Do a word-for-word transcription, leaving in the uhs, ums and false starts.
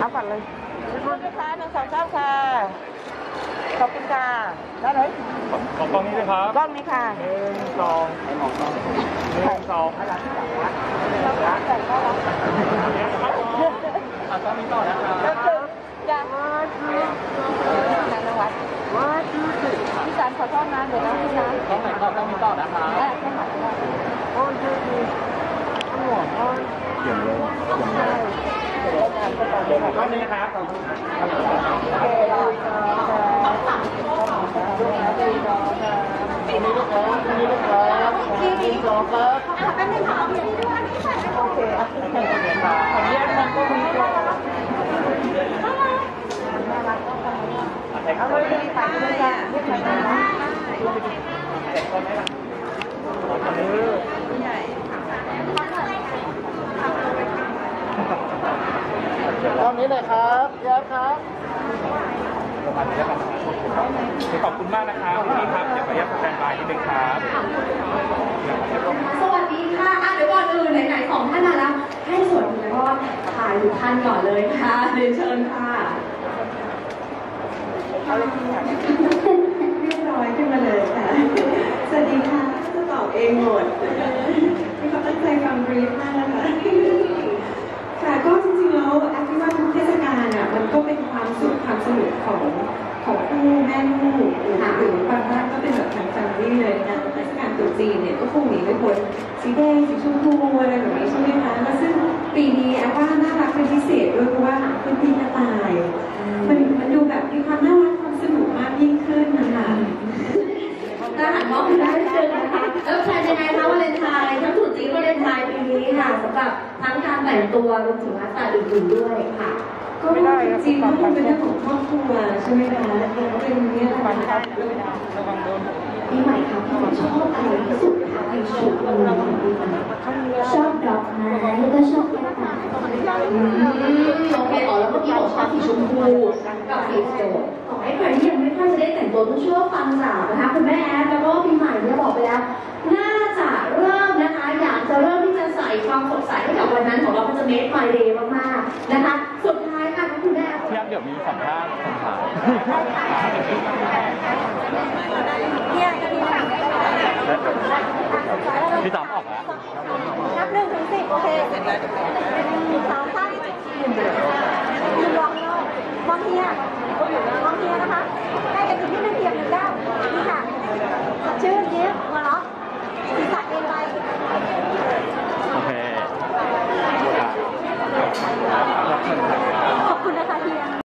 รับก่อนเลยขอบคุณนะคะหนึ่งสองเก้าค่ะขอบคุณค่ะได้ไหมขอกล้องนี้ด้วยครับกล้องนี้ค่ะหนึ่งสองหนึ่งสองอะไรที่ไหนวะเรารักแต่ก็รักอ่ะต้องมีต่อนะครับยังนางนวัดพี่จันขอโทษนะเดี๋ยวนะพี่นะต้องไหนต่อต้องมีต่อนะครับแม่ไม่หายแล้วโอ้ยดีดีหัวโอ้ยเขียนเลยใช่เดี๋ยวงานก็ต่อเลยค่ะก็นี้ครับโอเคเราจะมีลูกแล้วมีลูกแล้วมีสองครับเป็นหนึ่งสองอย่างนี้ด้วยโอเคอ่ะขออนุญาตมันก็มีตัวเอาเลยดีไปเลยค่ะเรียกใครมาเด็กคนไหนล่ะคนนี้ใหญ่ตอนนี้เลยครับแย้มครับประมาณนี้แล้วกันขอบคุณมากนะครับพี่ครับเดี๋ยวขออนุญาตสแตนบายนิดนึงครับสวัสดีค่ะอ่ะเดี๋ยวก่อนอื่นไหนๆสองท่านมาแล้วให้สวัสดีแล้วก็ถ่ายทุกท่านก่อนเลยค่ะเรียนเชิญค่ะเอาเลยที่ค่ะเรียบร้อยขึ้นมาเลยค่ะสวัสดีค่ะจะตอบเองหมดมีความตั้งใจฟังบรีฟมากนะคะค่ะก็จริงๆแล้วแอฟคิดว่าทุกเทศกาลอ่ะมันก็เป็นความสุขความสนุกของของคู่แม่ลูกหรือบางบ้านก็เป็นแบบทางแฟมิลี่เลยนะเทศกาลตรุษจีนเนี่ยก็คงหนีไม่พ้นสีแดงสีชมพูอะไรแบบนี้ใช่ไหมคะแล้วซึ่งปีนี้แอฟว่าน่ารักเป็นพิเศษด้วยเพราะว่าเป็นปีกระต่ายมันมันดูแบบมีความน่ารักความสนุกมากยิ่งขึ้นนะคะทหารมองได้เลยนะคะแล้วแพลนยังไงคะวาเลนไทน์ทั้งตรุษจีนวาเลนไทน์ปีนี้ค่ะสำหรับทั้งการแต่งตัวรวมถึงไลฟ์สไตล์อื่นๆด้วยค่ะก็จริงๆก็เป็นเรื่องของครอบครัวใช่ไหมคะแล้วก็เป็นเรื่องของการปีใหม่ค่ะพี่ชอบอะไรที่สุดคะในชุดเราชอบดอกไม้แล้วก็ชอบกระต่ายโอเคอ๋อแล้วเมื่อกี้บอกชอบสีชมพูกับสีเขียวขอให้ใครที่ยังไม่ค่อยจะได้แต่งตัวต้องช่วยฟังจากนะคะคุณแม่แอฟแล้วก็ปีใหม่เนี่ยบอกไปแล้วน่าจะเริ่มนะคะอยากจะเริ่มที่จะใส่ความสดใสให้กับวันนั้นของเรามันจะเมคไมเดย์มากๆนะคะสุดท้ายค่ะคุณแม่พี่แอฟเดี๋ยวมีสัมภาษณ์คำถามพี่ตามออกแล้วนับหนึ่งถึงสิบโอเคสามท่านหนึ่งลองมองเฮียมองเฮียนะคะได้กันที่หนึ่งเทียมหนึ่งเก้านี่ค่ะชื่อยิ้มมาเนาะศีรษะเอ็นไปโอเคขอบคุณนะคะเฮีย